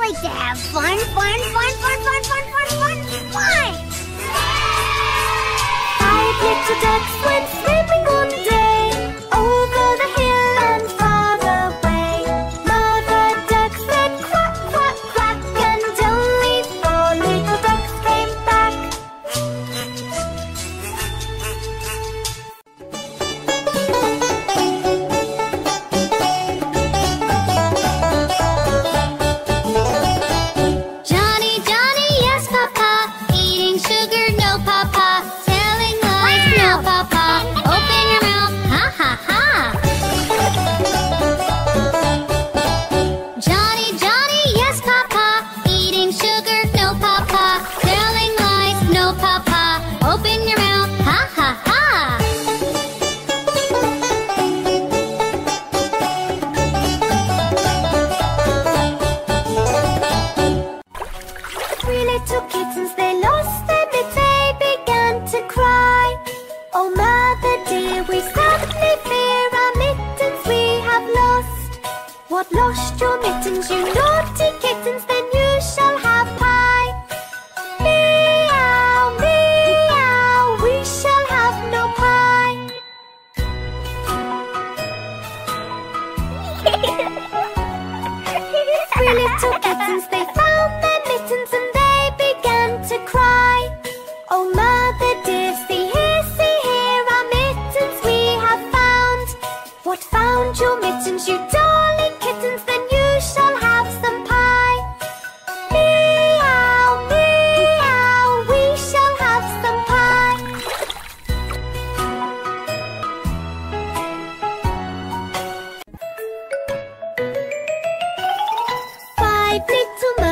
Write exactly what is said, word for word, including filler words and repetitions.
like to have fun, fun, fun, fun, fun, fun, fun, fun, fun! Five little ducks went swimming one day, over the hill and far away. Mother duck said quack, quack, quack, and only four little ducks came back. Johnny, Johnny, yes, Papa. Eating sugar, no, Papa. Telling lies, no, Papa. Open your mouth, ha, ha, ha. Johnny, Johnny, yes, Papa. Eating sugar, no, Papa. Telling lies, no, Papa. Open your mouth, ha, ha, ha. Three little kittens, they lost their mitts, they began to cry. Oh, mother dear, we sadly fear our mittens we have lost. What, lost your mittens, you naughty kittens? Then you shall have pie. Meow, meow, we shall have no pie. Three little kittens, they found their mittens and they began to cry. Oh, mother dear, see here, see here, our mittens we have found. What, found your mittens, you darling kittens? Then you shall have some pie. Meow, meow, we shall have some pie. Five little